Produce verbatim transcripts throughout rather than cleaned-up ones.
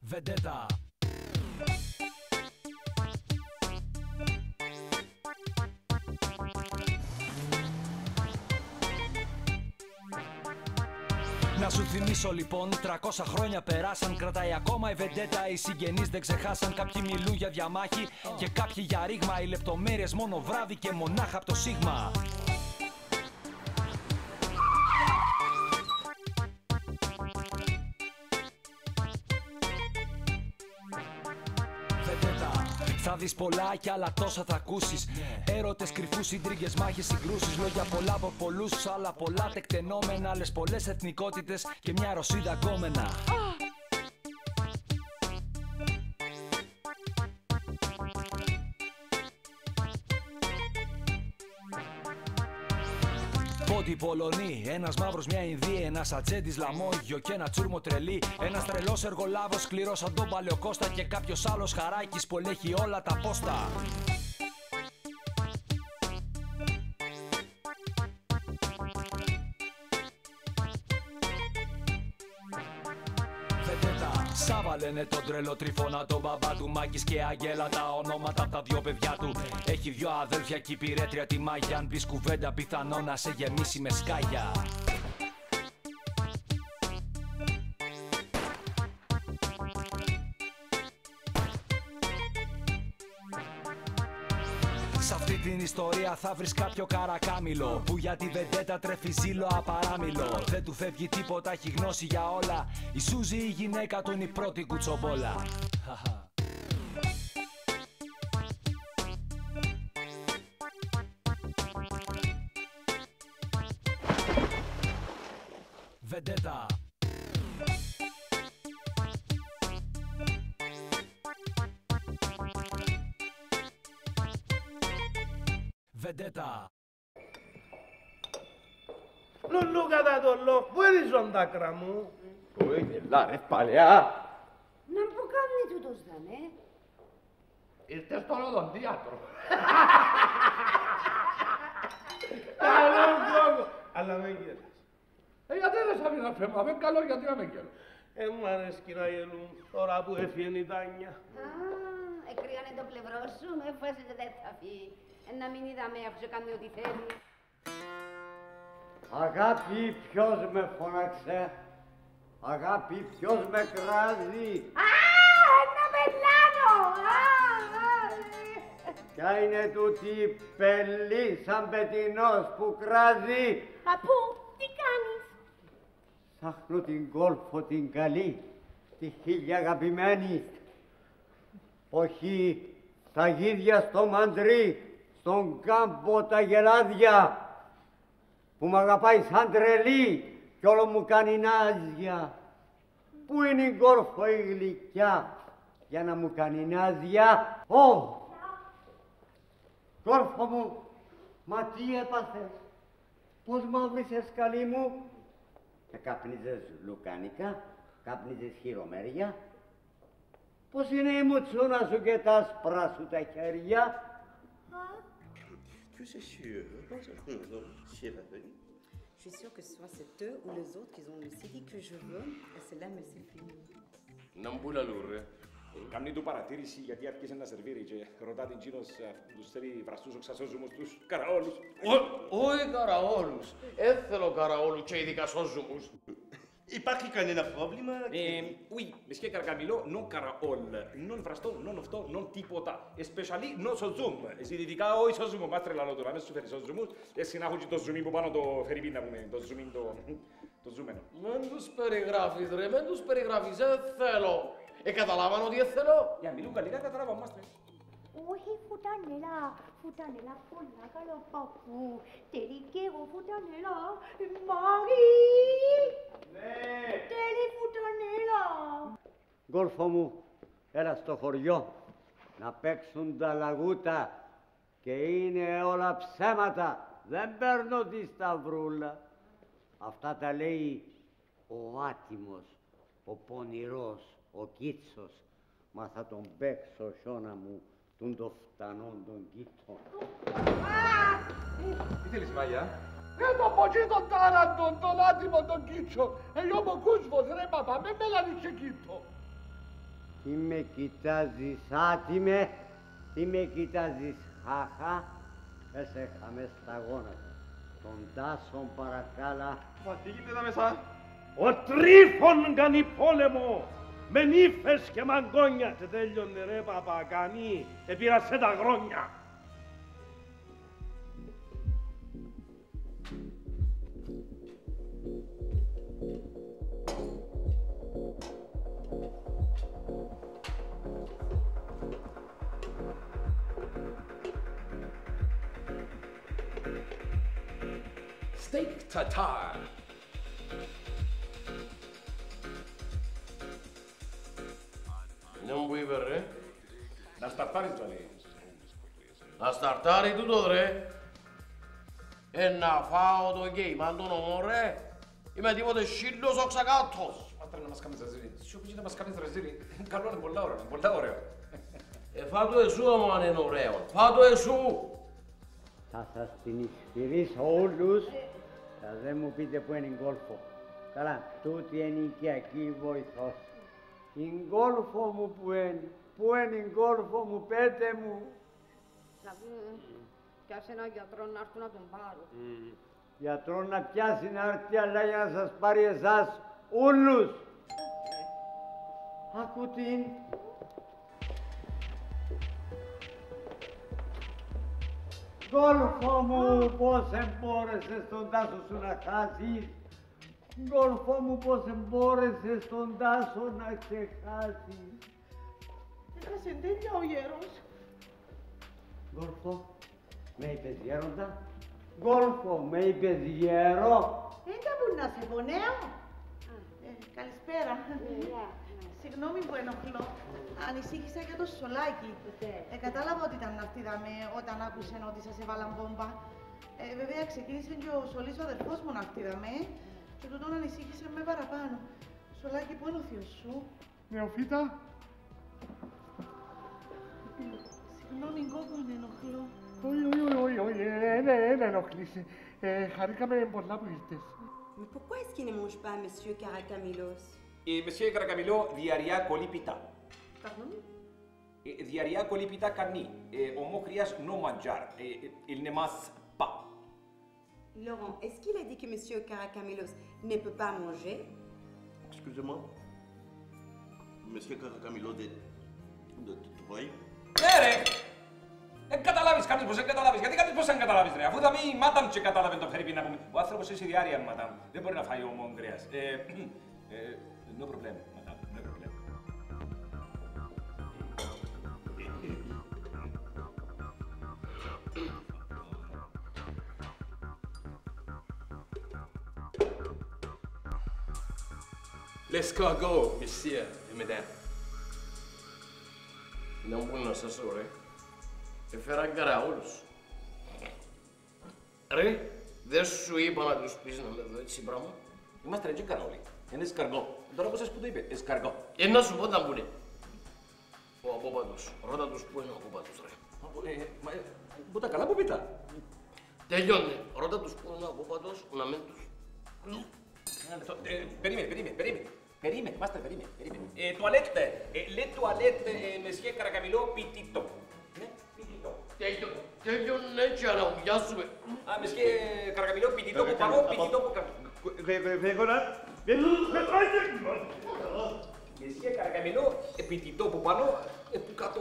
Vendetta. Να σου θυμίσω λοιπόν, τριακόσια χρόνια περάσαν. Κρατάει ακόμα η Vendetta, οι συγγενείς δεν ξεχάσαν. Κάποιοι μιλούν για διαμάχη και κάποιοι για ρήγμα. Οι λεπτομέρειες μόνο βράδυ και μονάχα από το σίγμα. Θα δεις πολλά κι άλλα τόσα θα ακούσεις. Έρωτες κρυφούς, συντρίγγες, μάχες, συγκρούσεις. Λόγια πολλά από πολλούς, άλλα πολλά τεκτενόμενα. Άλλες πολλές εθνικότητες και μια Ρωσίδα γκόμενα. Πόντι Πολωνή, ένας μαύρος μια Ινδία, ένας ατζέντης λαμόγιο και ένα τσούρμο τρελή. Ένας τρελός εργολάβος σκληρός σαν τον Παλαιοκώστα και κάποιος άλλος χαράκης που ελέγχει όλα τα πόστα. Σάβα λένε τον τρελό Τριφώνα, τον μπαμπά του, Μάκης και Αγγέλα, τα ονόματα απ' τα δυο παιδιά του. Έχει δυο αδέλφια κι υπηρέτρια τη Μάγια. Αν πεις κουβέντα πιθανό να σε γεμίσει με σκάγια. Σ' αυτή την ιστορία θα βρεις κάποιο καρακάμιλο που για τη Vendetta τρέφει ζήλο απαράμιλο. Δεν του φεύγει τίποτα, έχει γνώση για όλα. Η Σούζη η γυναίκα του είναι η πρώτη κουτσομπόλα. Vendetta. Vendetta. Λουλού κατά το λόγο, πού είναι η ζωντάκρα μου? Πού είναι, λάρε παλιά. Να μου κάνει τούτος δανε. Ήρθε στον οδοντίατρο. Καλό κόκο. Αλλά με γέλας. Ε, γιατί δεν σ' αφήνα φέμα, με καλό γιατί να με γέλω. Ε, μου αρέσει κυραγελού, τώρα που έφυγε η Τάνια. Α, εκρύανε το πλευρό σου, με φάση δεν θα φύγει. Να μην είδαμε αφού σε κάνει ό,τι θέλει. Αγάπη, ποιος με φώναξε? Αγάπη, ποιος με κράζει? Α, ένα πελάνο! Ποια είναι τούτη η πελή σαν πετεινός που κράζει? Παππού, τι κάνεις? Ψάχνω την κόλφο την καλή, τη χίλια αγαπημένη. Όχι, τα γίδια στο μαντρί, στον κάμπο τα γελάδια, που μ' αγαπάει σαν τρελή κι όλο μου κάνει νάζια. Πού είναι η κόρφο η γλυκιά για να μου κάνει νάζια? Ω! Κόρφο μου, μα τι έπαθες? Πώς μαύρισες καλή μου? Και κάπνιζες λουκάνικα, κάπνιζες χειρομέρια. Πώς είναι η μουτσούνα σου και τα άσπρα σου τα χέρια? Tu es sûr? C'est la peine. Je suis sûre que ce soit c'est eux ou les autres qui ont le C D que je veux, et c'est là, mais c'est fini. Να μου πουλα λούρε. Κάνει του παρατήρηση γιατί άρχισε να σερβίρει και ρωτά την Τζίνος τους θέλει βραστούς οξασόζουμους τους καραόλους. Όχι καραόλους. Έθελω καραόλου και ειδικά σόζουμους. Υπάρχει κανένα πρόβλημα? Ε, oui, monsieur Καρκαμιλό, non καραόλ. Non βραστό, non αυτό, non τίποτα. Εσπεσαλή, non σοζούμ. Εσύ δυτικά, όχι σοζούμ. Μας τρελαλό τώρα, μέσα σου φέρει σοζούμους. Έτσι να έχω και το ζουμί που πάνω το φερρυπίν να πούμε, το ζουμί το... το ζούμενο. Μεν τους περιγράφεις ρε, μεν τους περιγράφεις, δεν θέλω. Ε, καταλάβαν ότι δεν θέλω. Για μιλούν γαλλικά, καταλάβαν μάστρε. Όχι, φουτανέλα, φουτανέλα, πολλά καλό παππού. Τέλει και εγώ φουτανέλα, Μάρι. Ναι. Τέλει φουτανέλα. Γκόλφο μου, έλα στο χωριό να παίξουν τα λαγούτα και είναι όλα ψέματα. Δεν παίρνω τη σταυρούλα. Αυτά τα λέει ο άτιμος, ο πονηρός, ο κίτσος. Μα θα τον παίξω, σιώνα μου, τον το φτανόν τον κίτσο. Τι θέλεις, Μάγια? Ε, το ποτσί τον τάραντον, τον άτιμο τον κίτσο. Ε, ο μου κούσβος ρε παπά, με μέλανε και κίτσο. Τι με κοιτάζεις άτιμε, τι με κοιτάζεις χάχα, πες έχαμε στα γόνατα. Τον Τάσον παρακάλα. Μα τι γίνεται εδώ μέσα. Ο Τρίφων κάνει πόλεμο με νύφες και μαγκόνια. Και τέλειωνε ρε παπακανή, επήρασε τα χρόνια. Steak tartare. Non vuoi verre? Να σταρτάρεις, Τζολί. Να σταρτάρει τούτο, ρε. Ε, να φάω το γκέιμαν τον ομό, ρε. Είμαι τίποτε σύλλος ο ξακάτος. Μάστρα να μας κάνεις ρεζίλι. Σου πει να μας κάνεις ρεζίλι. Καλό είναι, πολλά ωραίο, πολλά ωραίο. Ε, φά' το εσού, όμως, αν είναι ωραίο. Φά' το εσού. Θα σας την ισχυρίσω όλους, θα δεν μου πείτε που είναι η Γκόλφο. Καλά, τούτη είναι η οικιακή βοηθός. Η Γκόλφο μου που είναι, που είναι η Γκόλφο μου, πέτε μου. Να πούμε, πιάσε έναν γιατρό να έρθουν να τον πάρουν. Mm. Γιατρό να πιάσει να έρθει, αλλά για να σας πάρει εσάς όλους. Άκου την. Γκόλφο μου, πώς εμπόρεσες τον Τάσο σου να χάσεις. Γκόλφο μου, πώς εμπόρεσες τον Τάσο να ξεχάσεις. Έχασε τέλεια ο γέρος. Γκόλφο, με είπες γέροντα. Γκόλφο, με είπες γέρο. Έντα που να σε πονέω. Ε, καλησπέρα. Συγγνώμη που ενοχλώ. Ανησύχησα για το σολάκι. Ε, κατάλαβα ότι ήταν να δαμε όταν άκουσε ότι σας έβαλαν μπόμπα. Ε, βέβαια ξεκίνησε και ο Σολής ο αδερφός μου να δαμε και τούτον ανησύχησε με παραπάνω. Σολάκι, πού είναι ο θείος σου? Νεοφύτα. Συγγνώμη, κόκκο, ενοχλώ. Όχι, όχι, όχι, όχι, δεν ενοχλήσει. Χαρήκαμε πολλά που ήρθες. Mais pourquoi est-ce qu'il ne mange pas, monsieur Caracamilos? Et monsieur Caracamilo, diarrhea colipita. Pardon? Et diarrhea colipita canni. Et homocrias non mangiar. Et il ne mange pas. Laurent, est-ce qu'il a dit que monsieur Caracamilos ne peut pas manger? Excusez-moi. Monsieur Caracamilo de... de Troyes. Ναι ρε! Εν καταλάβεις κανείς πως εν καταλάβεις. Γιατί κανείς πως εν καταλάβεις ρε. Αφού θα πει η μάταμ και κατάλαβε το φερρυπίν να πούμε. Ο άνθρωπος έχει διάρρεια μάταμ. Δεν μπορεί να φάει όμον κρέας. Ε, ε, no problem, μάταμ. No problem. L'escargot, monsieur et mesdames. Non μπορεί να σας πω, ρε. Έφερα γκαρά όλους. Ρε, δεν σου είπα να τους πεις να με δω έτσι πράγμα. Είμαστε ρε και καρόλοι. Είναι εσκαργό. Τώρα πώς σας που το είπε, εσκαργό. Ε, να σου πω τα που είναι. Ο απόπατος. Ρώτα τους που είναι ο απόπατος, ρε. Ε, μα, ε, που τα καλά που πήτα. Τελειώνει. Ρώτα τους που είναι ο απόπατος, να μην τους... Ε, περίμενε, περίμενε, περίμενε. Περίμενε, μάστερ, περίμενε, περίμενε. Ε, τουαλέτ, ε, λε τουαλέτ, ε, μεσχέ Καρακαμιλό, πιτιτό. Ναι, πιτιτό. Τελειώνει έτσι, άρα ουλιάσουμε. Α, μεσχέ Καρακαμιλό, πιτιτό που πάνω, πιτιτό που κάτω. Γρήγορα. Μεσχέ Καρακαμιλό, πιτιτό που πάνω, που κάτω.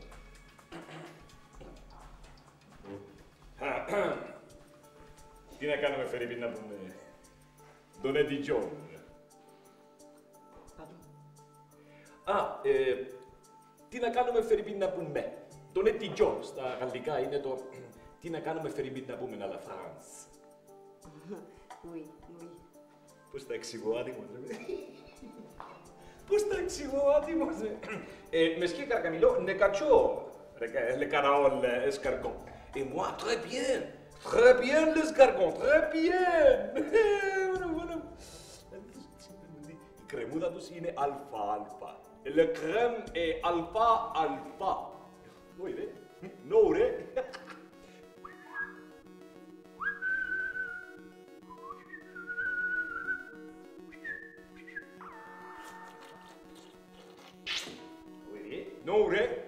Τι να κάνουμε, Φερρυπίν, να πούμε. Τον Εντιτζόν. Α, ε, τι να κάνουμε, Φερρυπίν, να πούμε. Τον Εντιτζόν, στα γαλλικά είναι το... Τι να κάνουμε, Φερρυπίν, να πούμε, à la France. Oui, oui. Πώς τα εξηγώ άτιμος, ρε. Πώς τα εξηγώ άτιμος, ρε. Ε, Μεσχέ Καρακαμιλό, ne cacho, le caraol escargot. Et moi, très bien, très bien l'escargot, très bien. Voilà, voilà. Η κρεμούδα τους είναι αλφα-αλφα. Le crème est alpha-alpha. Oui, ρε. No, ρε. Non, ρε.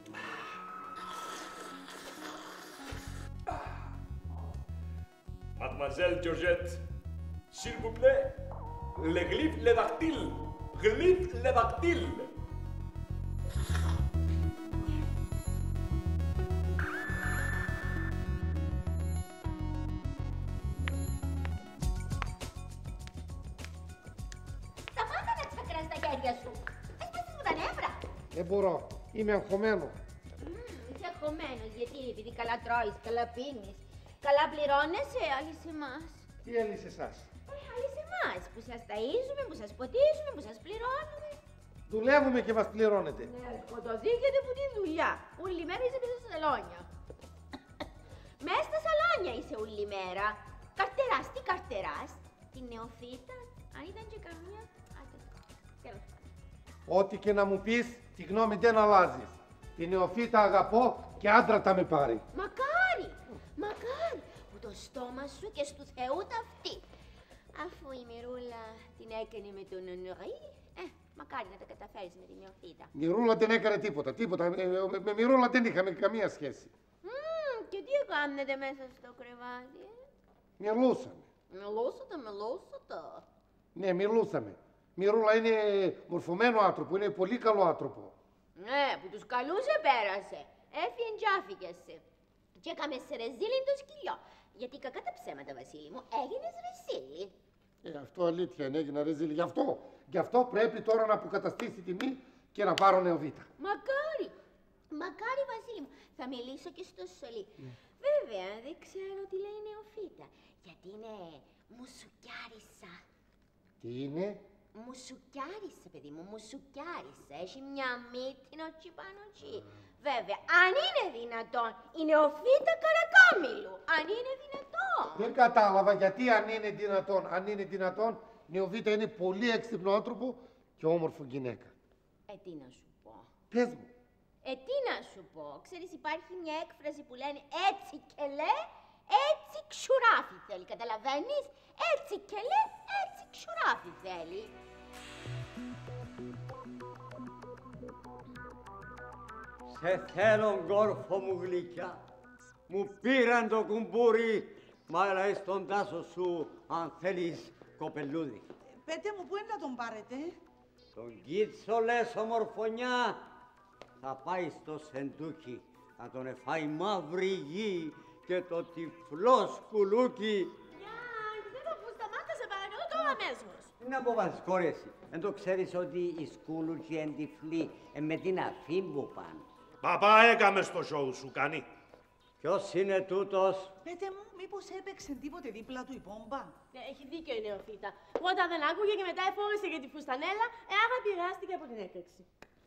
Mademoiselle Georgette, s'il vous plaît, le glyphe, le dactyle. Glyphe, le dactyle. Σταμάτα να τσακράς τα χέρια σου. Ας πέσεις μου τα νεύρα. Δεν μπορώ. Είμαι αγχωμένο. Είσαι αγχωμένος γιατί, επειδή καλά τρώεις, καλά πίνεις, καλά πληρώνεσαι, άλλοι σε εμάς. Τι έλυσε σε εσάς? Άλλοι σε εμάς, που σας ταΐζουμε, που σας ποτίζουμε, που σας πληρώνουμε. Δουλεύουμε και μας πληρώνετε. Ναι, σκοτωθήκετε που τη δουλειά. Όλη μέρα είσαι μέσα στα σαλόνια. Μέσα στα σαλόνια είσαι όλη μέρα. Καρτεράς, τι καρτεράς. Την νεοφύτα, αν ήταν και καμία. Άντε, τέλος πάντων. Ό,τι και να μου πεις, τη γνώμη δεν αλλάζεις. Την νεοφύτα αγαπώ και άντρα τα με πάρει. Μακάρι, μακάρι, που το στόμα σου και στου Θεού ταυτί. Αφού η Μυρούλα την έκανε με τον Ονορί, ε, μακάρι να τα καταφέρεις με την νεοφύτα. Μυρούλα δεν έκανε τίποτα, τίποτα. Με, με, με Μυρούλα δεν είχαμε καμία σχέση. Μμμ, και τι κάνετε μέσα στο κρεβάτι, ε? Μιλούσαμε. Μιλούσατε, μιλούσατε. Ναι, μιλούσαμε. Μυρούλα είναι μορφωμένο άνθρωπο, είναι πολύ καλό άνθρωπο. Ναι, που τους καλούσε πέρασε. Έφυγε και άφηκεσαι. Και έκαμε σε ρεζίλιν το σκυλιό. Γιατί κακά τα ψέματα, Βασίλη μου, έγινες ρεζίλι. Ε, αυτό αλήθεια είναι, έγινα ρεζίλι. Γι' αυτό, γι' αυτό πρέπει τώρα να αποκαταστήσει τιμή και να πάρω νεοβήτα. Μακάρι, μακάρι, Βασίλη μου. Θα μιλήσω και στο Σολί. Mm. Βέβαια, δεν ξέρω τι λέει η νεοφύτα. Γιατί είναι μουσουκιάρισα. Τι είναι? Μουσουκιάρισα, παιδί μου, μουσουκιάρισα. Έχει μια μύτη νότσι πάνω τσι. Βέβαια, αν είναι δυνατόν, η νεοφύτα Καρακάμιλου. Αν είναι δυνατόν. Δεν κατάλαβα γιατί αν είναι δυνατόν. Αν είναι δυνατόν, η νεοφύτα είναι πολύ έξυπνο άνθρωπο και όμορφο γυναίκα. Ε, τι να σου πω. Πες μου. Ε, τι να σου πω. Ξέρεις, υπάρχει μια έκφραση που λένε έτσι και λέ, έτσι ξουράφι θέλει. Καταλαβαίνεις? Έτσι και λέ, έτσι ξουράφι θέλει. Σε θέλω, γκόρφο μου γλυκιά. Μου πήραν το κουμπούρι, μα έλα εις τον τάσο σου, αν θέλεις κοπελούδι. Πέτε μου, πού είναι να τον πάρετε? Τον Κίτσο λες, ομορφωνιά, θα πάει στο σεντούκι, να τον εφάει μαύρη γη και το τυφλό σκουλούκι. Γεια, δεν θα που σταμάτα, σε παρακαλώ τώρα αμέσως. Τι να πω βασκόρεσαι, δεν το ξέρεις ότι οι σκουλούκοι εν τυφλοί ε, με την αφή που πάνε. Παπά, έκαμε στο σοου σου, κάνει. Ποιος είναι τούτος? Πέτε μου, μήπως έπαιξε τίποτε δίπλα του η πόμπα? Ναι, έχει δίκιο η νεοφύτα. Πρώτα δεν άκουγε και μετά εφόρησε για τη φουστανέλα, ε, άρα πειράστηκε από την έκρηξη.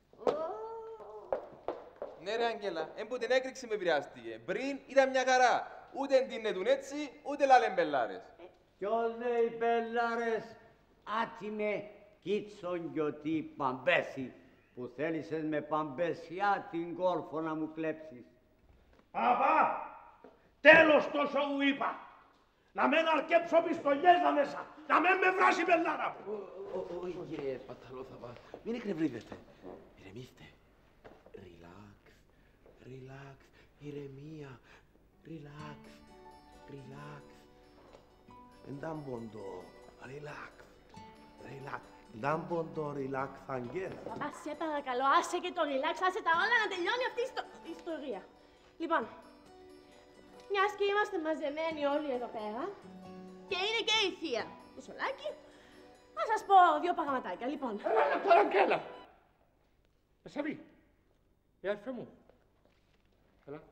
Ναι ρε Αγγέλα, εν που την έκρηξη με επηρεάστηκε. Πριν ήταν μια χαρά. Ούτε εντύνετουν έτσι, ούτε λάλεν μπελάρες. Ποιος λέει μπελάρες, άτιμε Κίτσον γιωτή παμπέση, που θέλησες με παμπέσια την κόρφο να μου κλέψεις. Παπά, τέλος το σοου είπα. Να μην αρκέψω πιστολιές μέσα, να μην με βράσει η μπελάρα μου. Όχι κύριε Παταλόθαβα, μην εκνευρίζετε. Ηρεμήστε. Relax, relax, ηρεμία, relax, relax. Εντάμποντο, relax, relax. Εντάμποντο, relax, Αγγέλα. Παπά, σε παρακαλώ, άσε και το relax, άσε τα όλα να τελειώνει αυτή η ιστο... ιστορία. Λοιπόν, μιας και είμαστε μαζεμένοι όλοι εδώ πέρα και είναι και η θεία του Σολάκη, θα σας πω δύο πραγματάκια. Λοιπόν, Έλα τώρα, Αγγέλα. Μεσαβή, η αδερφή μου. Έλα.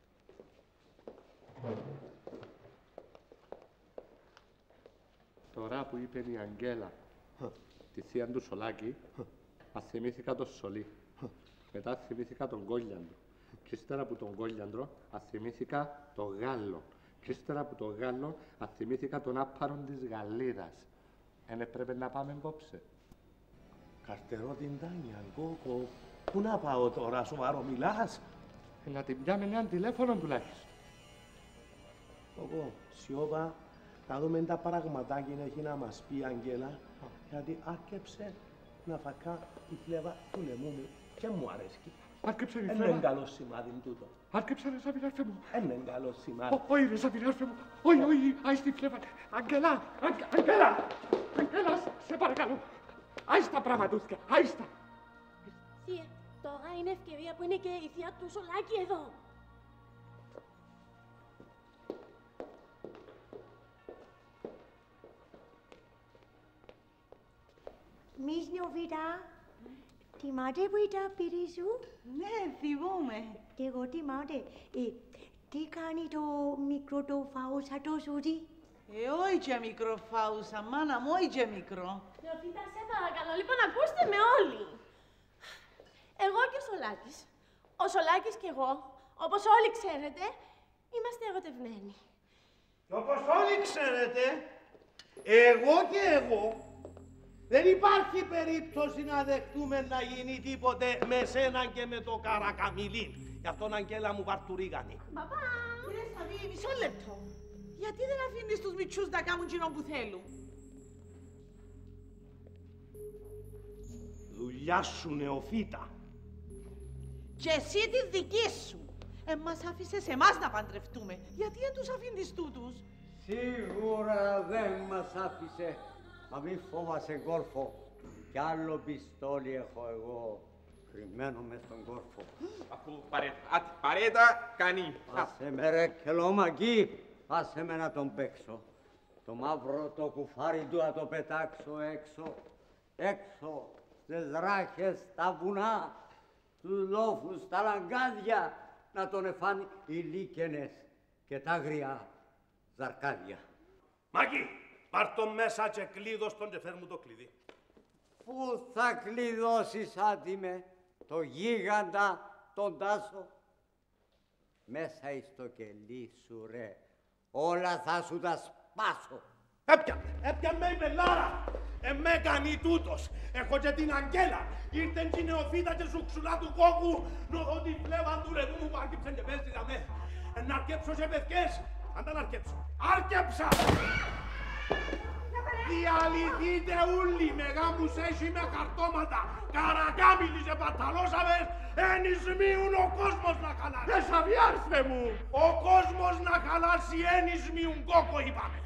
Τώρα που είπε η Αγγέλα τη θεία του Σολάκη, ας θυμήθηκα το Σολί. Μετά θυμήθηκα τον Κόλιαντρο. Και ύστερα από τον Κόλιαντρο, ας θυμήθηκα τον Γάλλο. Και ύστερα από τον Γάλλο, ας θυμήθηκα τον άπαρον της Γαλλίδας. Εν έπρεπε να πάμε απόψε. Καρτερό την Τάνια, Κόκο. Πού να πάω τώρα, σοβαρό μιλάς? Ε, να την πιάμε ένα τηλέφωνο τουλάχιστον. Κόκο, σιώπα, να δούμε τα πραγματάκια να έχει να μας πει η Αγγέλα, γιατί άρκεψε να φακά η φλέβα του λαιμού μου και μου αρέσει. Άρκεψε η Δεν φλέβα. είναι καλό σημάδι τούτο. Άρκεψε ρε Σαββινάρφε μου. Δεν είναι καλό σημάδι. Όχι ρε Σαββινάρφε μου. Όχι, όχι, άι τη φλέβα. Αγγελά, Αγγε- Αγγέλα. Αγγέλα, σε παρακαλώ. Άι τα πραγματούθια, άι τα. Θεία, τώρα είναι ευκαιρία που είναι και η θεία του Σολάκη εδώ. Μης Νεοφίτα, θυμάται που ήταν πήρη σου? Ναι, θυμούμαι. Και εγώ θυμάται. Ε, τι κάνει το μικρό το φαούσα το σούζι? Ε, όχι και μικρό φάουσα, μάνα μου, όχι και μικρό. Νεοφίτα, σε παρακαλώ, λοιπόν, ακούστε με όλοι. Εγώ και ο Σολάκης, ο Σολάκης και εγώ, όπως όλοι ξέρετε, είμαστε ερωτευμένοι. Όπως όλοι ξέρετε, εγώ και εγώ, δεν υπάρχει περίπτωση να δεχτούμε να γίνει τίποτε με σένα και με το Καρακαμιλίν. Γι' αυτόν, Αγγέλα μου, βαρτουρίγανη. Παπά! Κύριε Σαββί, μισό λεπτό. Γιατί δεν αφήνεις τους μητσούς να κάνουν κοινό που θέλουν? Δουλειά σου, Νεοφίτα. Και εσύ τη δική σου. Ε, μας άφησες εμάς να παντρευτούμε. Γιατί δεν τους αφήνεις τούτους? Σίγουρα δεν μας άφησε. Μα μη φόβασε κόρφο. Κι άλλο πιστόλι έχω εγώ κρυμμένο μες στον κόρφο. Αφού παρέτα, παρέτα κάνει. Άσε με ρε κελόμακι, άσε με να τον παίξω. Το μαύρο το κουφάρι του να το πετάξω έξω. Έξω στις ράχες, στα βουνά, στους λόφους, στα λαγκάδια, να τον εφάνει οι λίκαινες και τα αγριά ζαρκάδια. Μάκη, πάρ' τον μέσα και κλείδος τον και φέρ μου το κλειδί. Πού θα κλειδώσεις άτιμε το γίγαντα τον Τάσο? Μέσα εις το κελί σου ρε, όλα θα σου τα σπάσω. Έπιανε, έπιανε η πελάρα. Ε, με κάνει τούτος. Έχω και την Αγγέλα. Ήρθεν και η Νεοφίτα και σου ξουλά του κόκκου. Νοχώ τη φλέβα του ρεδού μου που άρκεψεν και πέσει τα με. Ε, να αρκέψω σε παιδιές. Αν τα να αρκέψω. Άρκεψα! Διαλυθείτε ούλοι με γάμους έχει με χαρτώματα. Καρακάμιλοι και παταλώσαβες. Εν ισμίουν ο κόσμος να χαλάσει. Ρε Σαββιάρφε μου. Ο κόσμος να χαλάσει εν ισμίουν κόκκο είπαμε.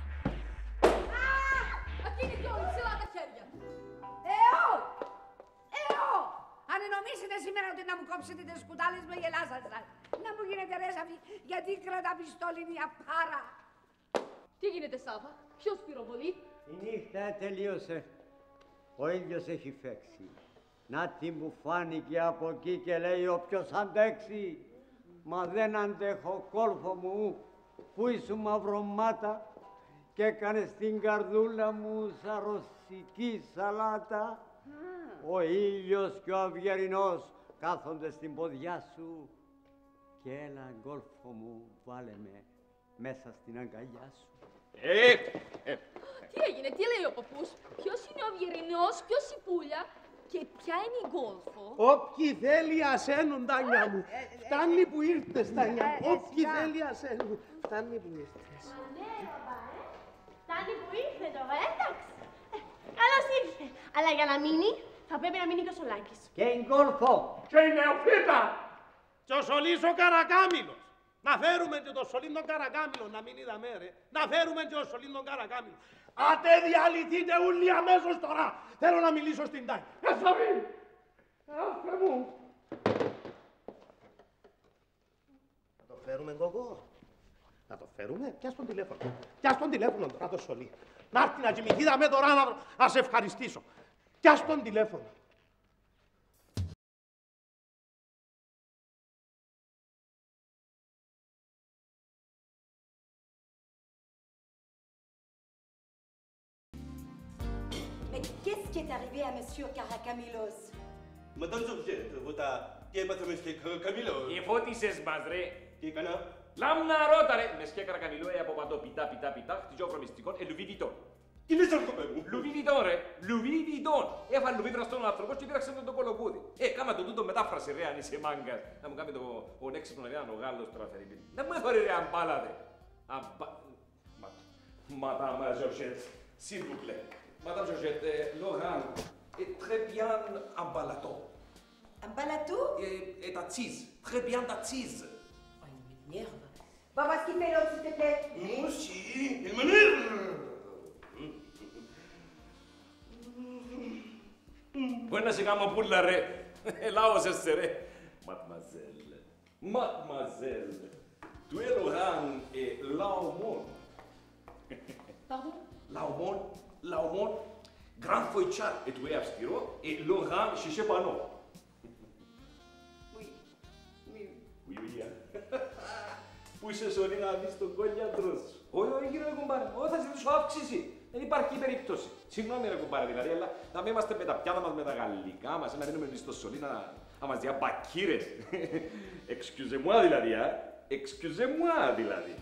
Ακίνητοι όλοι, ψηλά τα χέρια. Εώ! Εώ! Αν νομίζετε σήμερα ότι να μου κόψετε τις κουτάλες με γελάσασαν. Να μου γίνετε ρε Σαββί, γιατί κρατά πιστόλι μια πάρα. Τι γίνεται, Σάβα, ποιος πυροβολεί? Η νύχτα τελείωσε. Ο ήλιος έχει φέξει. Να τι μου φάνηκε από εκεί και λέει όποιος αντέξει. Μα δεν αντέχω κόλφο μου που ήσου μαυρομάτα και έκανες την καρδούλα μου σαν ρωσική σαλάτα. Ο ήλιος και ο αυγερινός κάθονται στην ποδιά σου και έλα γκόλφο μου βάλε με μέσα στην αγκαλιά σου. Ε, ε. Τι έγινε, τι λέει ο παππούς, ποιος είναι ο αυγερινός, ποιος η πουλιά και ποια είναι η γκόλφο? Όποιοι θέλει ασένουν, Τάνια μου. Φτάνει που ήρθες, Τάνια μου. Όποιοι θέλει ασένουν. Φτάνει που ήρθες. Ναι, παπά, ε. Φτάνει που ήρθε τώρα, εντάξει. Καλώς ήρθε. Αλλά για να μείνει, θα πρέπει να μείνει και ο Σολάκης. Και η γκόλφο. Και η Νεοφίτα. Και ο Σολής ο Καρακάμιλος. Να φέρουμε και το Σολήν τον Καρακάμιλο, να μην είδαμε ρε. Να φέρουμε και ο Σολήν τον Καρακάμιλο. Άτε διαλυθείτε ούλοι αμέσως τώρα. Θέλω να μιλήσω στην Τάνια. Ε, Σαββί. Άφε μου. Να το φέρουμε κόκκο. Να το φέρουμε. Πιάσ' τον τηλέφωνο. Πιάσ' τον τηλέφωνο τώρα το Σολή. Να έρθει να κοιμηθεί δαμέ τώρα να, να σε ευχαριστήσω. Πιάσ' τον τηλέφωνο. Mais qu'est-ce qui est arrivé à Monsieur Caracamilos? Madame Georgette, votre... Τι έπαθε με σκε Καρακαμιλό? Εφώτισες μας ρε. Τι έκανα? Λάμνα ρώτα ρε. Με σκε Καρακαμιλό ε από παντό πιτά πιτά πιτά. Χτυζό προμιστικών ε Λουβί Βιτόν. Τι λες αρκοπέ μου? Λουβί Βιτόν ρε. Λουβί Βιτόν. Έφανε Λουβί βραστόν άνθρωπος και πήραξε τον το κολοκούδι. Ε, κάμα το τούτο μετάφραση ρε αν είσαι μάγκας. Να μου κάνει το ο έξυπνο ρε αν ο Γάλλος τώρα φερειπίν. Να μου έφερε ρε αμπάλα ρε. Αμπα... Madame Georgette, s'il vous plaît. Madame Georgette, le Rhin est très bien emballaton. Un balatou? Et, et ta cheese. Très bien ta cheese. Oh, il m'énerve. Va voir ce qu'il fait l'autre, s'il te plaît. Moi aussi, il m'énerve. Μπορεί να σε κάνω πουλα ρε. Λάωσεσαι ρε. Mademoiselle. Mademoiselle. Tu es Laurent et Laumon. Pardon? Laumon, Laumon, grand φοητσάρ. Et tu es αυστηρό. Et Laurent chiché πάνω. Oui. Oui. Oui, oui, Πού είσαι σωρή να δεις τον κόλιαντρο σου. Όχι, όχι κύριε κουμπάρε, όχι θα ζητήσω αύξηση. Δεν υπάρχει περίπτωση. Συγγνώμη ρε κουμπάρε δηλαδή, αλλά να μην είμαστε με τα πιάτα μας, με τα γαλλικά μας, να δίνουμε στο σωλή να, να μας διά μπακύρες. Excusez-moi δηλαδή, α. Excusez-moi δηλαδή.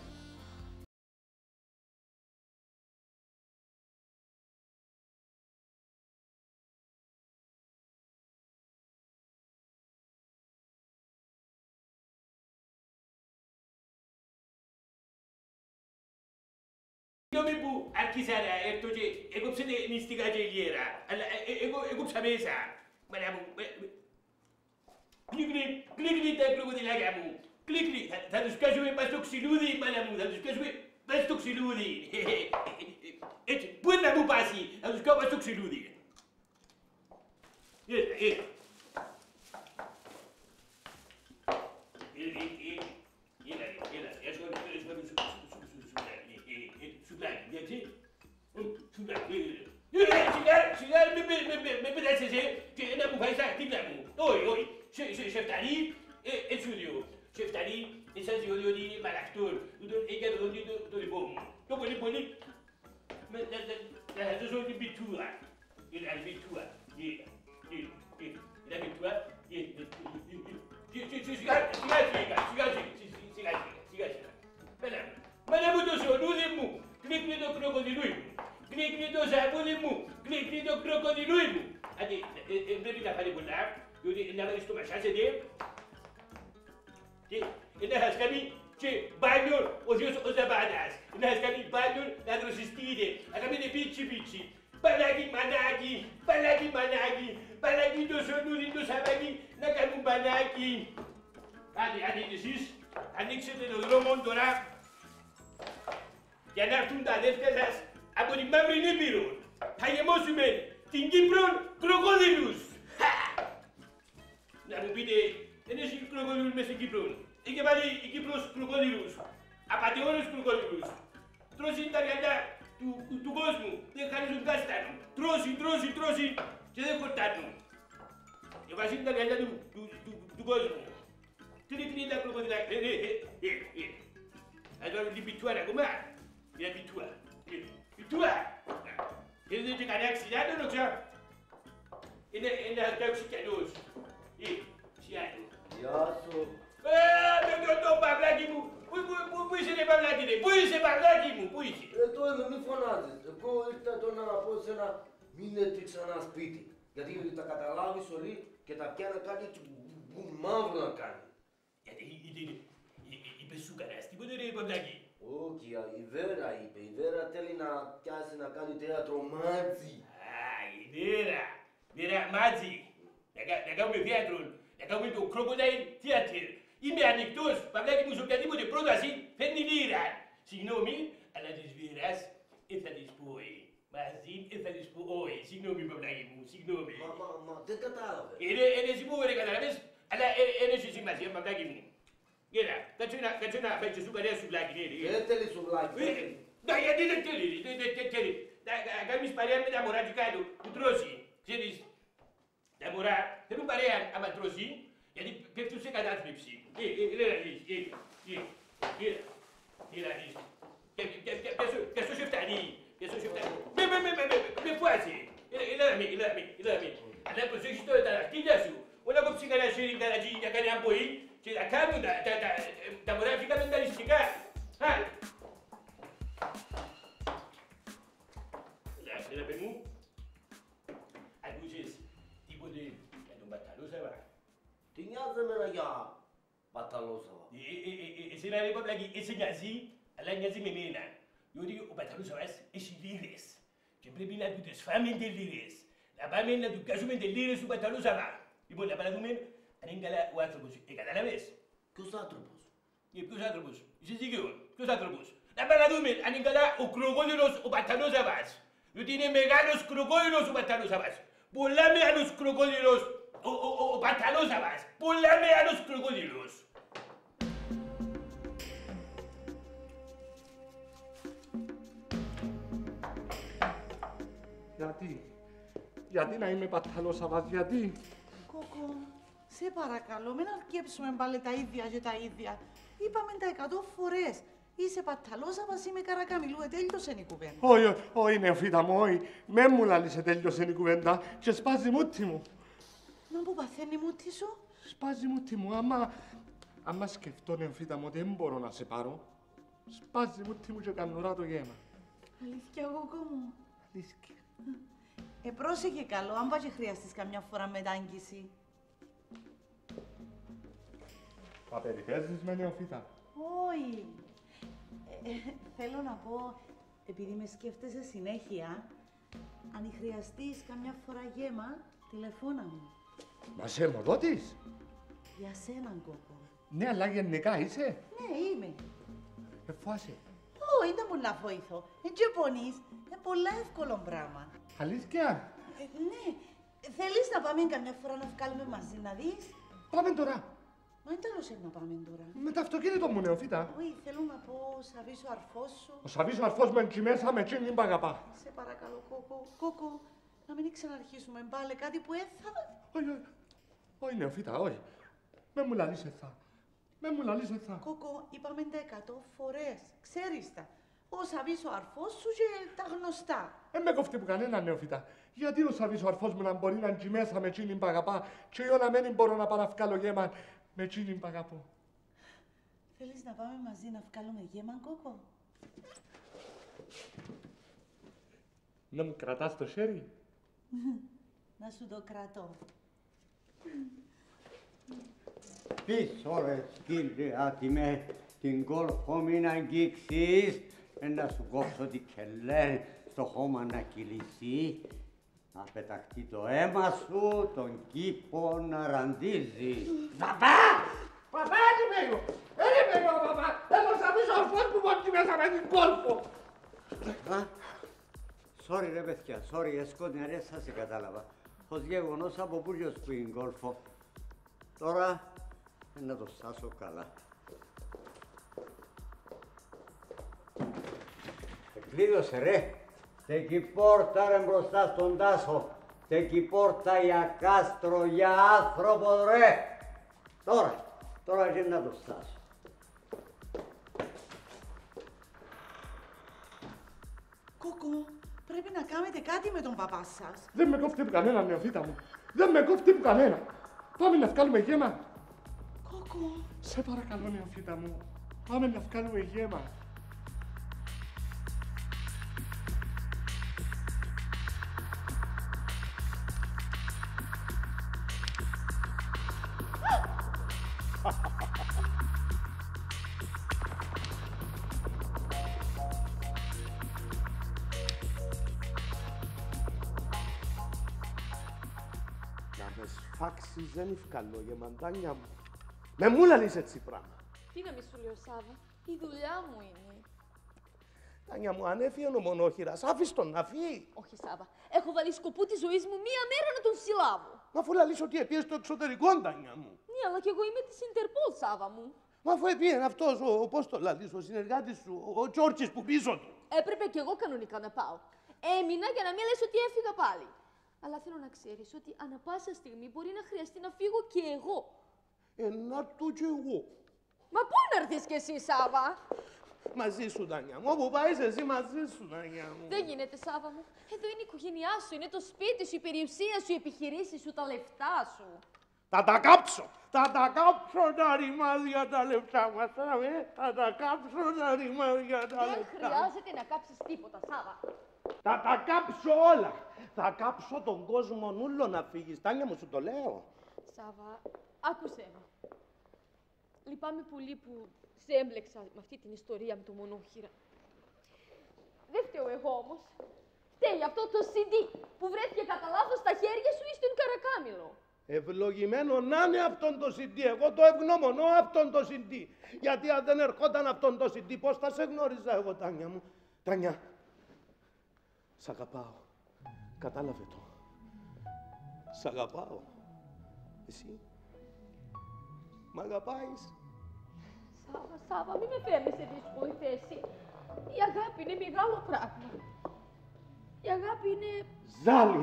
Συγγνώμη που άρχισα να έρθω και έκοψετε μυστικά και ηλιέρα, αλλά έκοψα μέσα. Μάνα μου, κλίκλι, κλίκλι τα κροκοδιλάκια μου, κλίκλι, θα τους κάσουμε πας στο ξυλούδι, μάνα μου, θα τους κάσουμε πας στο ξυλούδι. Έτσι, πού είναι να μου πάσει, θα τους κάνω πας στο ξυλούδι. Έλα, έλα. Έλα, έλα, έλα, σιγά, με πετάσεις και να μου φάεις τα χτύπια μου. Όχι, όχι, σε φτάνει, έτσι οδηγώ. Σε φτάνει, εσάς διώ διότι είναι μαλακτόρ, ούτως εγκατρώνει το δικό μου. Το πολύ πολύ, να σας δώσω την πιτούα. Είναι την πιτούα, είναι, είναι, είναι, είναι την πιτούα, σιγά, σιγά, σιγά, σιγά, σιγά, σιγά, σιγά. Μάνα μου το σονούδι μου, κλίκνει το κροκοδιλούι μου. Κλίκνει το σαμούδι μου, κλίκνει το κροκοδιλούι μου. Άντε, πρέπει να φάνε πολλά, διότι να βάλεις το μασάζετε. Και να σας κάνει και μπάνιο ο Θεός ο Ζαμπάτας. Να σας κάνει μπάνιο να δροσιστείτε, να κάνετε πίτσι πίτσι. Παλάκι μανάκι, παλάκι μανάκι, παλάκι το σονούδι το σαμάκι, να κάνουν μπανάκι. Άντε, άντε εσείς, ανοίξετε το δρόμο τώρα για να έρθουν τα αδέρφια σας από την Μαύρη Ήπειρο. Θα γεμώσουμε την Κύπρο κροκόδιλους. Να μου πείτε, δεν έχει κροκόδιλους μες στην Κύπρο. Είχε βάλει η Κύπρος κροκόδιλους, απατεώνες κροκόδιλους. Τρώσει τα γυαλιά του, του, του κόσμου, δεν χαρίζουν κάστανο. Τρώσει, τρώσει, τρώσει και δεν χορτάνουν. Και βάζει τα γυαλιά του, του, του, του κόσμου. Κλείνει τα κροκόδιλα. Ε, ε, ε, ε, ε. Εδώ είναι την πιτούα ακόμα. Είναι πιτούα. Πιτούα. Είναι και κανένα ξυλιάτο, ξέρω. Είναι ένα τάξι καινούς. Ε, ξυλιάτο. Γεια σου. Ε, το παυλάκι μου. Πού είσαι ρε παυλάκι ρε. Πού είσαι παυλάκι μου. Πού είσαι. Εδώ είμαι, μη φωνάζεις. Εγώ ήρθα εδώ να πω σε ένα μην έρθει ξανά σπίτι. Γιατί τα καταλάβεις όλοι και τα πιάνε κάτι που μαύρο να κάνει. Γιατί είπες σου κανένας τίποτε ρε παυλάκι. Όχι, η Βέρα είπε. Η Βέρα θέλει να πιάσει να κάνει θέατρο μάτζι. Α, η Βέρα. Βέρα μάτζι. Να κάνουμε θέατρο. Να κάνουμε το Crocodile Theater. Είμαι ανοιχτός, παυλάκι μου, σε οποιαδήποτε πρόταση φέρνει λίρα. Συγγνώμη, αλλά της Βέρας δεν θα της πω ε. Μαζί δεν θα της πω όχι. Συγγνώμη παυλάκι μου, συγγνώμη. Μα, μα, μα, δεν κατάλαβε. Είναι εσύ που δεν καταλαβες, αλλά είναι εσύ σημασία παυλάκι μου. Γέλα, κάτσε να φάει και σου κανένα σουβλάκι, ναι. Δεν θέλει σουβλάκι. Να, γιατί δεν θέλει, δεν θέλει. Να κάνεις παρέα με τα μωράτικα του, που τρώσει. Ξέρεις, τα μωρά θέλουν παρέα άμα τρώσει, γιατί πέφτουν σε κατάθλιψη. Ε, ε, έλα να δεις, ε, ε, έλα, έλα να δεις. Και αυτό σε φτάνει, και αυτό σε φτάνει. Με, με, με, με, με φουάζει. Έλα να με, έλα να με, έλα να με. Αλλά προσέχεις τώρα τα δαχτύλια σου. Όλα κόψει κανένα σέρι, κανένα τζι, για κανένα μποή. Και τα κάνουν, τα, τα, τα, τα μωρά φύγαμε τα ληστικά. Α! Έλα, έλα παιδί μου. Ακούσες τίποτε για τον Μπαταλόσαβα. Τι νοιάζει εμένα για Μπαταλόσαβα. Εσένα ρε παυλάκι, εσύ νοιάζει, αλλά νοιάζει με μένα. Διότι ο Μπαταλόσαβας έχει λίρες. Και πρέπει να του τις φάμε τις λίρες. Να πάμε να του κάσουμε τις λίρες του Μπαταλόσαβα. Λοιπόν, να πάμε να δούμε αν είναι καλά ο άνθρωπος. Ε, κατάλαβες. Ποιος άνθρωπος? Ε, ποιος άνθρωπος. Είσαι σίγουρος. Ποιος άνθρωπος. Να πάμε να δούμε αν είναι καλά ο κροκόδιλος ο Πατανόσαβας. Διότι είναι μεγάλος κροκόδιλος ο Πατανόσαβας. Πολλά μεγάλος κροκόδιλος ο, ο, ο, ο Πατανόσαβας. Πολλά μεγάλος κροκόδιλος. Γιατί, γιατί να είμαι Πατανόσαβας, γιατί. Κόκο, σε παρακαλώ, μην αρκέψουμε πάλι τα ίδια και τα ίδια. Είπαμε τα εκατό φορές. Είσαι Πατανόσαβας, είμαι Καρακαμιλού, ετέλειωσε η κουβέντα. Όχι, όχι, νεοφύτα μου, όχι. Με μου λάλησε τέλειωσε η κουβέντα και σπάζει μούτι μου. Να που παθαίνει μούτι σου. Σπάζει μούτι μου, άμα... άμα σκεφτώ, νεοφύτα μου, ότι δεν μπορώ να σε πάρω, σπάζει μούτι μου και κανουρά το γέμα. Αλήθεια, Κόκο μου. Αλήθεια. Ε, πρόσεχε καλό, αν πάει και χρειαστείς καμιά φορά μετάγγιση. Μα περιθέσεις με, νεοφύτα. Όχι. Ε, ε, θέλω να πω, επειδή με σκέφτεσαι συνέχεια, αν χρειαστείς καμιά φορά γέμα, τηλεφώνα μου. Μα σε αιμοδότης. Για σέναν, Κόκο. Ναι, αλλά γενικά είσαι. Ναι, είμαι. Ε, φάσε. Ω, ήταν πολλά βοηθό. Εν και πονείς, είναι πολλά εύκολο πράγμα. Αλήθεια. Ε, ναι. Θέλεις να πάμε καμιά φορά να βγάλουμε μαζί, να δεις. Πάμε τώρα. Μα είναι τέλος να πάμε τώρα. Με το αυτοκίνητο μου, νεοφύτα. Όχι, θέλω να πω, Σαβής ο αρφός σου. Ο Σαβής ο αρφός με εκεί μέσα με τσίνη παγαπά. Σε παρακαλώ, Κόκο. Κόκο, να μην ξαναρχίσουμε πάλι κάτι που έθα. Όχι, όχι. Όχι, νεοφύτα, όχι. Με μου λαλείς εθά. Με μου λαλείς εθά. Κόκο, είπαμε τα εκατό φορές. Ξέρεις τα. Ο Σαβής ο αρφός σου και τα γνωστά. Δεν με κοφτεί που κανένα, νεοφύτα. Γιατί ο Σαβής ο αρφός μου να μπορεί να είναι μέσα με τσίνη παγαπά και εγώ να μην μπορώ να πάω να βγάλω γέμα με τσίνη παγαπώ. Θέλεις να πάμε μαζί να βγάλουμε γέμα, Κόκο. Να μου κρατάς το χέρι. Να σου το κρατώ. Τις ώρες, κύριε άτιμε, την κόλφο μην αγγίξεις, να σου κόψω τη κελέ στο χώμα να κυλήσει, να πεταχτεί το αίμα σου, τον κήπο να ραντίζει. Παπά! Παπά, έτσι μένω! Έτσι μένω, παπά! Θέλω να αφήσω αρφός που μόνοι μέσα με την κόλφο! Α, sorry ρε παιδιά, sorry, εσκόνια ρε, σας σε κατάλαβα. Ως γεγονός από πουλιος που είναι κόλφο. Τώρα, να το σάσω καλά. Εκλείδωσε ρε. Τεκει πόρτα ρε μπροστά στον τάσο. Τεκει πόρτα για κάστρο, για άνθρωπο ρε. Τώρα, τώρα και να το σάσω. Κόκο, πρέπει να κάνετε κάτι με τον παπά σας. Δεν με κόφτει που κανένα, νεοφύτα μου. Δεν με κόφτει που κανένα. Πάμε να βγάλουμε γέμα. Κόκο. Σε παρακαλώ, νεοφύτα μου. Πάμε να βγάλουμε γέμα. Να με σφάξεις δεν ευκαλώ, γεμαντάνια μου. Με μου λαλείς έτσι πράγμα. Τι να μη σου λέω, Σάβα, η δουλειά μου είναι. Τάνια μου, αν έφυγε ο μονόχειρας, άφησε τον να φύγει. Όχι, Σάβα, έχω βάλει σκοπό τη ζωή μου μία μέρα να τον συλλάβω. Μα αφού λαλείς ότι επίε στο εξωτερικό, Τάνια μου. Ναι, αλλά κι εγώ είμαι της Ιντερπόλ, Σάβα μου. Μα αφού επίε αυτός, ο, πώς το λαλείς, ο συνεργάτης σου, ο, ο Τσόρτσης που πίσω του. Έπρεπε κι εγώ κανονικά να πάω. Έμεινα για να μην λες ότι έφυγα πάλι. Αλλά θέλω να ξέρεις ότι ανά πάσα στιγμή μπορεί να χρειαστεί να φύγω κι εγώ. Ε, να το κι εγώ. Μα πού να έρθεις κι εσύ, Σάβα. Μαζί σου, Τάνια μου. Όπου πάεις εσύ, μαζί σου, Τάνια μου. Δεν γίνεται, Σάβα μου. Εδώ είναι η οικογένειά σου, είναι το σπίτι σου, η περιουσία σου, οι επιχειρήσεις σου, τα λεφτά σου. Θα τα κάψω! Θα τα κάψω τα ρημάδια τα λεφτά μας, ε! Θα τα κάψω τα ρημάδια τα Δεν λεφτά. χρειάζεται να κάψεις τίποτα, Σάβα. Θα τα κάψω όλα! Θα κάψω τον κόσμο νουλό να φύγεις. Τάνια μου, σου το λέω. Σάβα, άκουσέ με. Λυπάμαι πολύ που σε έμπλεξα με αυτή την ιστορία με το μονόχειρα. Δεν φταίω εγώ όμως. Φταίει αυτό το σι ντι που βρέθηκε κατά λάθος στα χέρια σου ή στον Καρακάμιλο. Ευλογημένο να είναι αυτόν το σι ντι. Εγώ το ευγνωμονώ αυτόν το σι ντι. Γιατί αν δεν ερχόταν αυτόν το σι ντι, πώς θα σε γνώριζα εγώ, Τάνια μου. Τάνια, σ' αγαπάω. Κατάλαβε το. Σ' αγαπάω. Εσύ, μ' αγαπάεις. Σάβα, Σάβα, μην με φέρνεις σε δύσκολη θέση. Η αγάπη είναι μεγάλο πράγμα. Η αγάπη είναι... Ζάλι.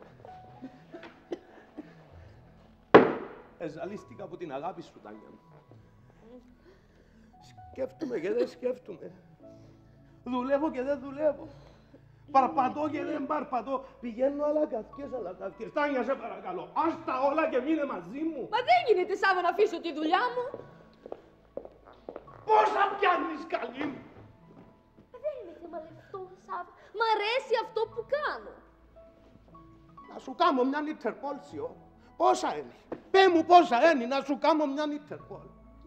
Εζαλίστηκα από την αγάπη σου, Τάνια μου. Σκέφτομαι και δεν σκέφτομαι. Δουλεύω και δεν δουλεύω. Παρπατώ και δεν παρπατώ. Πηγαίνω αλλά καυκές, αλλά καυκές. Τάνια, σε παρακαλώ, άστα όλα και μείνε μαζί μου. Μα δεν γίνεται, Σάβα, να αφήσω τη δουλειά μου. Πώς θα πιάνεις, καλή μου. Δεν είναι θέμα λεφτό, Σάβα. Μ' αρέσει αυτό που κάνω. Να σου κάνω μια Ιντερπόλσιο. Πόσα είναι. Πέ μου πόσα είναι να σου κάνω μια Ιντερπόλ.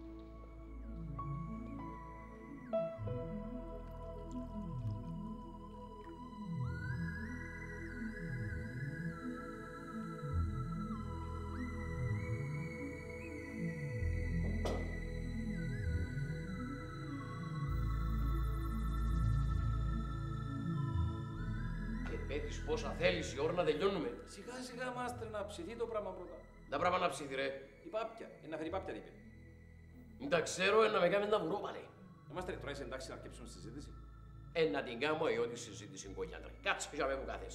Πέτεις πόσα θέλεις η ώρα να τελειώνουμε. Σιγά σιγά, μάστρε, να ψηθεί το πράγμα πρώτα. Τα πράγμα να ψηθεί, ρε. Η πάπια. Είναι να φέρει πάπια, είπε. Μην τα ξέρω, να με κάνει να βουρώ πάλι. Ε, μάστρε, τώρα είσαι εντάξει να αρκέψουμε στη συζήτηση. Ε, να την κάνω εγώ τη συζήτηση, κογιάντρε. Κάτσε πια με που κάθεσαι.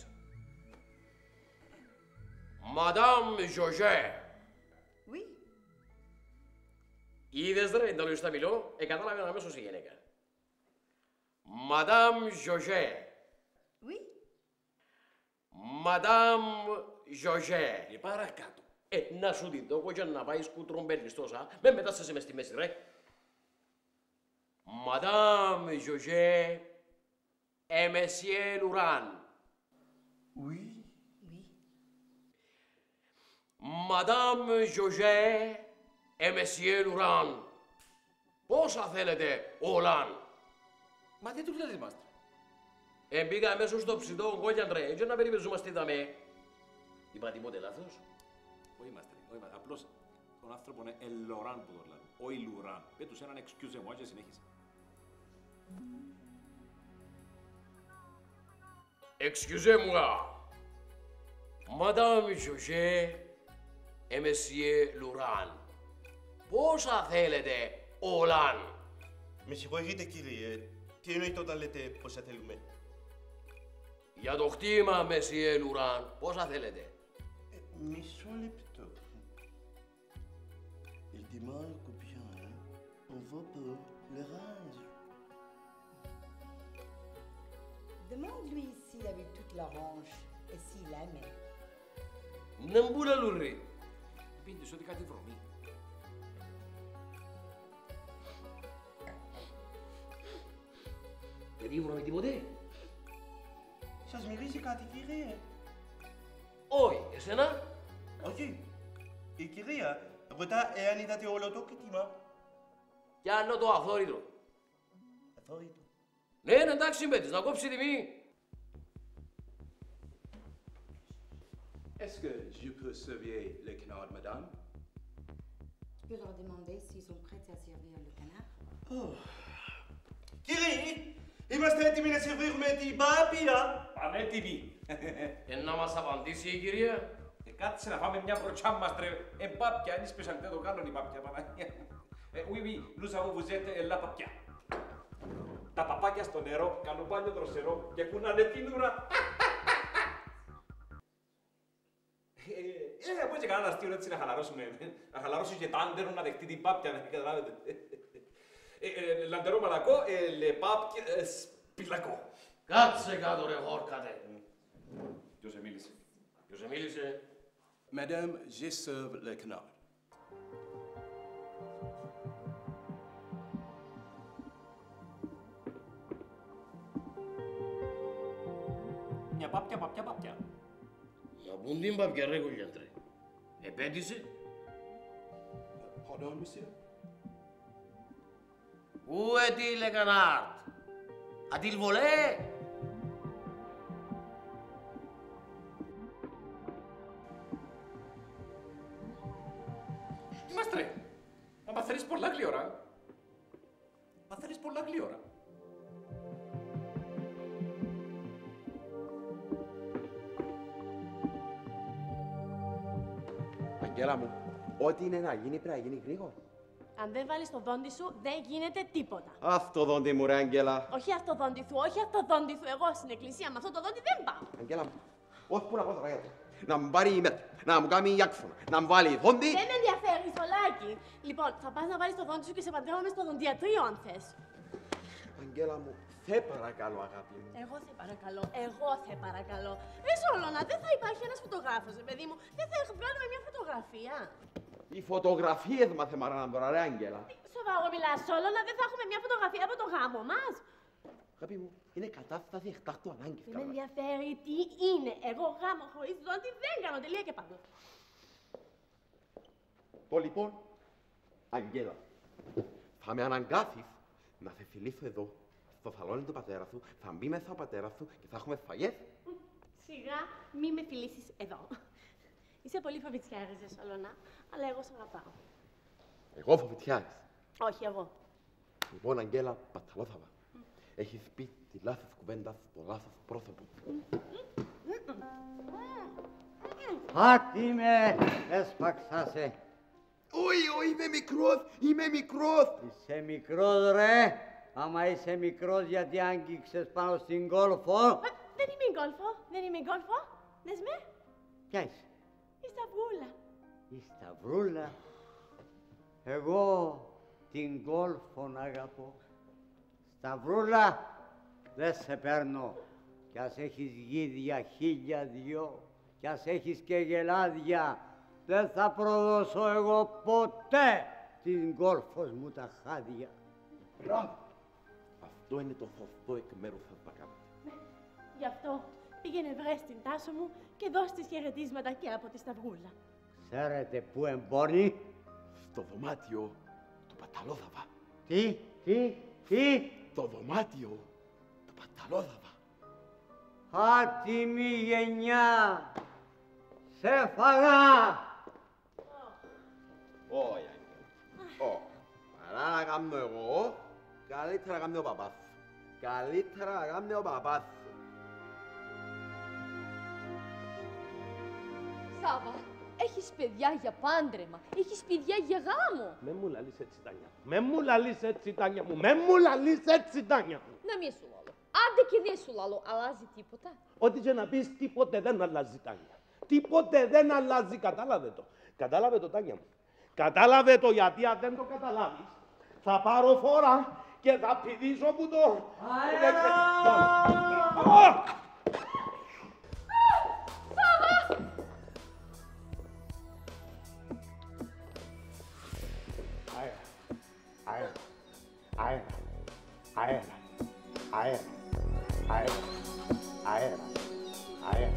Madame José. Oui. Είδες ρε, εντάλλον στα μιλώ, ε, κατάλαβε αμέσως η γυναίκα. Madame José. Oui. Madame José. Ε, παρακάτω. Ε, να σου δει το και να πάει σκουτρομπέλης τόσα, με μετάστασε μες στη μέση, ρε. Madame José et Monsieur Laurent. Oui. Oui. Madame José et Monsieur Laurent. Πόσα θέλετε, Ολάν. Μα τι του λέτε, μάστρε. Ε, μπήκα αμέσως στο ψητό κόλιαντρε, έτσι να περιπεζόμαστε δαμέ. Είπα τίποτε λάθος. Όχι, μάστρε, όχι, μάστρε. Απλώς τον άνθρωπο είναι Ελοράν που το λένε, όχι Λουράν. Πέτους έναν excuse μου και συνέχισε. Excusez-moi. Madame José et Monsieur Laurent. Πόσα θέλετε, Ολάν. Με συγχωρείτε, κύριε. Τι εννοείται όταν λέτε πόσα θέλουμε. Για το χτήμα, Monsieur Laurent, πόσα θέλετε. Ε, μισό λεπτό. Il demande combien, hein? On va pour le range. Demande-lui s'il a vu toute l'orange et s'il aimait. Να μπούλα λουρί. Πίνεις ότι κάτι βρωμεί. Δεν βρωμεί τίποτε. Σας μιλήσει κάτι, κύριε. Όχι, εσένα. Όχι. Η κυρία ρωτά εάν είδατε όλο το κοίτημα. Κι άλλο το αθόρυτο. Αθόρυτο. Ναι, ναι, εντάξει, μπέτης, να κόψει τιμή. Est-ce que je peux servir le canard, madame? Tu peux leur demander s'ils sont prêts à servir le canard. Oh. Κύριε, είμαστε έτοιμοι να σερβίρουμε την πάπια. Πάμε έτοιμοι. Ε, να μας απαντήσει η κυρία. Ε, κάτσε να φάμε μια μπροτσά, μάστρε. Ε, πάπια, είναι σπεσαλιτέ το κάνουν η πάπια, Παναγία. Ε, oui, oui, nous avons vous êtes la πάπια. Τα παπάκια στο νερό κάνουν πάλι δροσερό και κουνάνε την ουρά. Ε, μπορεί και κανένα αστείο έτσι να χαλαρώσουμε. Να χαλαρώσει και τάντερο να δεχτεί την πάπια, να καταλάβετε. Λαντερό μαλακό, λε πάπια, σπιλακό. Κάτσε κάτω ρε χόρκατε. Ποιος σε μίλησε. Ποιος σε μίλησε. Madame, je serve le canard. Μια πάπια, πάπια, πάπια. Για πούν την πάπια ρε κολιάντρε. Επέτησε. Pardon, monsieur. Où est-il le canard? A-t-il volé? Αγγέλα μου, ό,τι είναι να γίνει πρέπει να γίνει γρήγορα. Αν δεν βάλεις το δόντι σου, δεν γίνεται τίποτα. Ας το δόντι μου ρε Αγγέλα. Όχι αυτό το δόντι σου, όχι αυτό το δόντι σου. Εγώ στην εκκλησία με αυτό το δόντι δεν πάω. Αγγέλα μου, όχι που να πω τώρα γιατί. Να μου πάρει η μέτρα, να μου κάνει ιάξονα, να μου βάλει δόντι. Δεν με ενδιαφέρει, Σολάκη. Λοιπόν, θα πας να βάλεις το δόντι σου και σε παντρεύομαι στο δοντιατρίο αν θες. Αγγέλα μου, σε παρακαλώ αγάπη μου. Εγώ σε παρακαλώ, εγώ σε παρακαλώ. Ρε Σόλωνα, δεν θα υπάρχει ένας φωτογράφος, ρε παιδί μου. Δεν θα βγάλουμε μια φωτογραφία. Οι φωτογραφίες μας έμαραν τώρα ρε Αγγέλα. Σοβαρό μιλάς, Σόλωνα, δεν θα έχουμε μια φωτογραφία από το γάμο μας. Αγάπη μου, είναι κατάσταση εκτάκτου ανάγκης. Δεν με ενδιαφέρει τι είναι. Εγώ γάμο χωρίς δόντι δεν κάνω, τελεία και πάνω. Το λοιπόν, Αγγέλα, θα με αναγκάσεις να σε φιλήσω εδώ, στο σαλόνι του πατέρα σου, θα μπει μέσα ο πατέρας σου και θα έχουμε φαγές. Σιγά, μη με φιλήσεις εδώ. Είσαι πολύ φοβητσιάρης, ρε Σόλωνα, αλλά εγώ σ' αγαπάω. Εγώ φοβητσιάρης. Όχι, εγώ. Λοιπόν, Αγγέλα, πατσαλόθαβα. Έχεις πει τη λάθος κουβέντα στο λάθος πρόσωπο. Άτι με, έσπαξάσαι. Όχι, όχι, είμαι μικρός, είμαι μικρός. Είσαι μικρός ρε. Άμα είσαι μικρός γιατί άγγιξες πάνω στην γκόλφο. Δεν είμαι η γκόλφο, δεν είμαι η γκόλφο. Δες με. Ποια είσαι? Η Σταυρούλα. Η Σταυρούλα. Εγώ την γκόλφον αγαπώ. Σταυρούλα, δεν σε παίρνω. Κι ας έχεις γίδια χίλια δυο, κι ας έχεις και γελάδια, δεν θα προδώσω εγώ ποτέ την γκόλφος μου τα χάδια. Μπράβο! Αυτό είναι το σωστό εκ μέρους σας να κάνετε. Γι' αυτό πήγαινε βρες την Τάσο μου και δώσ' της χαιρετίσματα και από τη Σταυρούλα. Ξέρετε πού εμπώνει? Στο δωμάτιο του Παταλόθαβα. Τι, τι, τι? Το δωμάτιο του Παταλόθαβα. Άτιμη γενιά! Σε φαγά! Όχι, όχι. Παρά να κάνω εγώ, καλύτερα να κάνει ο παπάς σου. Καλύτερα να κάνει ο παπάς σου. Σάβα, έχεις παιδιά για πάντρεμα, έχεις παιδιά για γάμο. Με μου λαλείς έτσι, Τάνια. Με μου λαλείς έτσι, Τάνια μου. Με μου λαλείς έτσι, Τάνια μου. Να μην σου λαλώ. Άντε και δεν σου λαλώ, αλλάζει τίποτα. Ό,τι και να πεις, τίποτε δεν αλλάζει, Τάνια. Τίποτε δεν αλλάζει, κατάλαβε το. Κατάλαβε το, Τάνια μου. Κατάλαβε το, γιατί αν δεν το καταλάβεις, θα πάρω φόρα και θα πηδήσω που το... Αέρα! Σάβα! Αέρα, αέρα, αέρα, αέρα, αέρα, αέρα, αέρα, αέρα.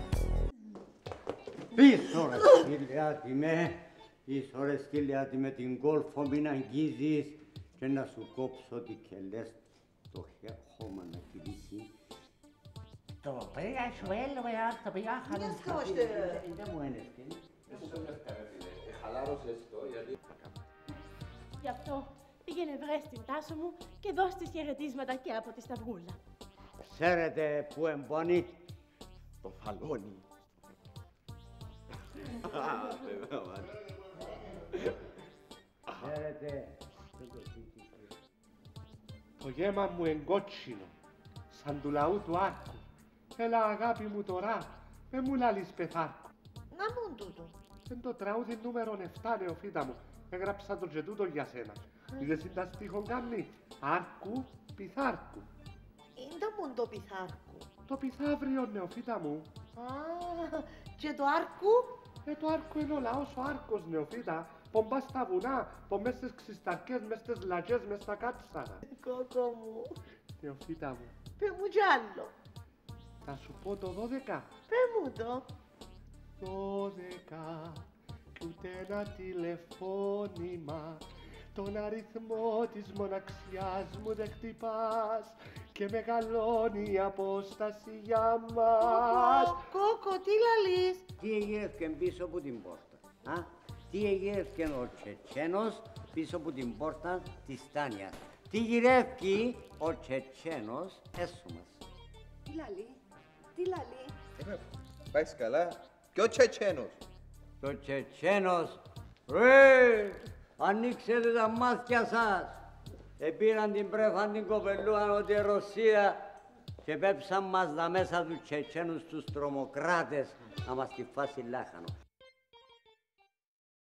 Πίσω ρε σκυλιάτη με, πίσω ρε σκυλιάτη με την γκόλφο μην αγγίζεις και να σου κόψω τι και λες το χώμα να κυλήσει. Το πήγα σου έλαβε το πήγα χαλήν. Δεν μου ένευκε. Χαλάρωσες το, γιατί... Γι' αυτό πήγαινε βρες την Τάσο μου και δώσ' της χαιρετίσματα και από τη Σταυρούλα. Ξέρετε πού εμπώνει? Το φαλόνι. Ξέρετε... Το γέμα μου εγκότσινο, σαν του λαού του άρκου. Έλα αγάπη μου τώρα, με μου λαλείς πεθάρκου. Να μου τούτο. Είναι το τραγούδι νούμερο επτά, νεοφύτα μου. Έγραψα το και τούτο για σένα. Είδες τι τα στίχον κάνει. Άρκου, πιθάρκου. Είναι μου το πιθάρκου. Το πιθαύριο, νεοφύτα μου. Α, και το άρκου. Ε, το άρκου είναι ο λαός ο άρκος, νεοφύτα. Πομπά στα βουνά, πο μες στις ξυσταρκές, μες στις λαγιές, μες στα κάτσαρα. Κόκο μου. Νεοφύτα μου. Πε μου κι άλλο. Θα σου πω το δώδεκα. Πε μου το. Δώδεκα κι ούτε ένα τηλεφώνημα. Τον αριθμό της μοναξιάς μου δεν χτυπάς και μεγαλώνει η απόσταση για μας. Κόκο, τι λαλείς? Τι εγίνευκε πίσω από την πόρτα, α? Τι εγίνευκε ο Τσετσένος πίσω από την πόρτα της Τάνιας. Τι γυρεύκει ο Τσετσένος έσω μας. Τι λαλεί, τι λαλεί. Πάεις καλά. Και ο Τσετσένος. Το Τσετσένος Ρε, ανοίξετε τα μάτια σας. Επήραν την πρέφαν την κοπελούαν ότι η Ρωσία και πέψαν μας τα μέσα του Τσετσένους τους τρομοκράτες να μας τη φάσει λάχανο.